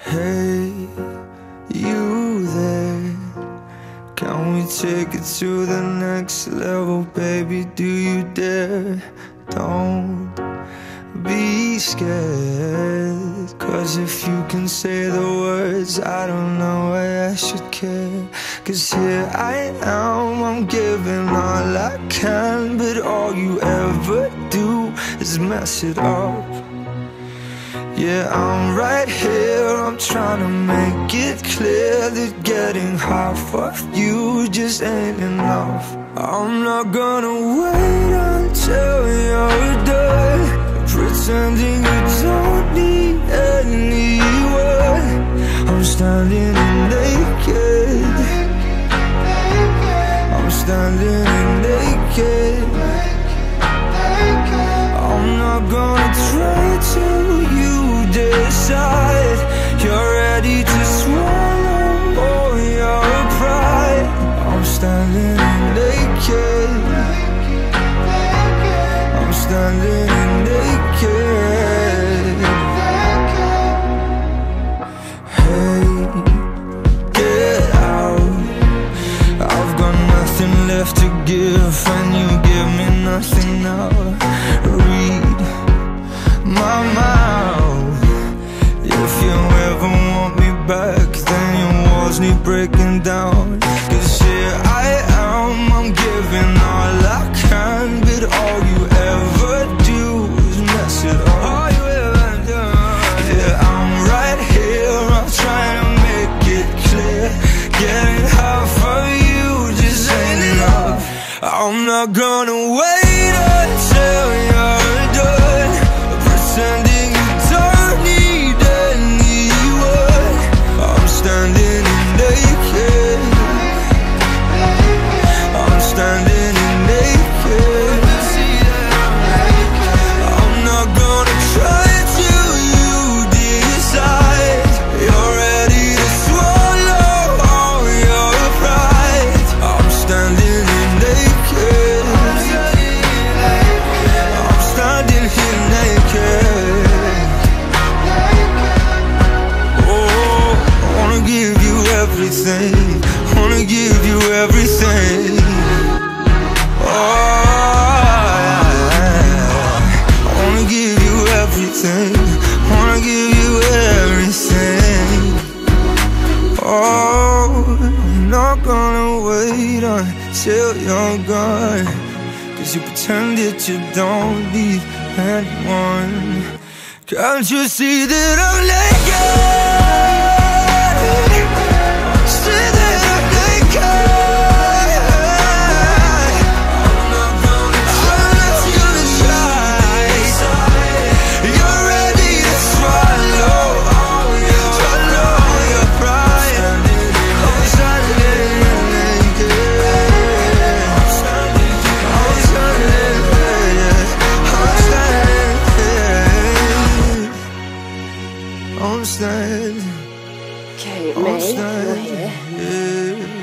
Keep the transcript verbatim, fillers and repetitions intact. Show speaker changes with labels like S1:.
S1: Hey, you there? Can we take it to the next level, baby? Do you dare? Don't be scared, 'cause if you can say the words, I don't know why I should care. 'Cause here I am, I'm giving all I can, but all you ever do is mess it up. Yeah, I'm right here, I'm trying to make it clear that getting half of you just ain't enough. I'm not gonna wait until you're done pretending you don't need anyone. I'm standing naked, I'm standing naked. I'm not gonna try till you decide you're ready to swallow all your pride. I'm standing naked, I'm standing naked. Hey, get out, I've got nothing left to give, and you give me nothing now. Read my mouth. If you ever want me back, then your walls need breaking down. 'Cause here I am, I'm giving all I can, but all you ever do is mess it up. All you ever do. Yeah, I'm right here, I'm trying to make it clear. Getting half of you just ain't enough. I'm not gonna wait until you're done pretending you don't need anyone. I'm standing naked, I'm standing naked. I'm not gonna try till you decide you're ready to swallow all your pride. I'm standing naked, I'm standing here naked. Oh, I wanna give you everything, wanna give you everything. Oh, I wanna give you everything, wanna give you everything. Oh, I'm not gonna wait until you're gone, 'cause you pretend that you don't need anyone. Can't you see that I'm naked? See that I'm naked. I'm not gonna try unless you decide you're ready to swallow all your, swallow your pride. I'm standing naked, I'm standing I'm standing naked, I'm standing naked. I'm standing,
S2: Okay,
S1: I'm
S2: May,
S1: standing,
S2: right here.
S1: yeah.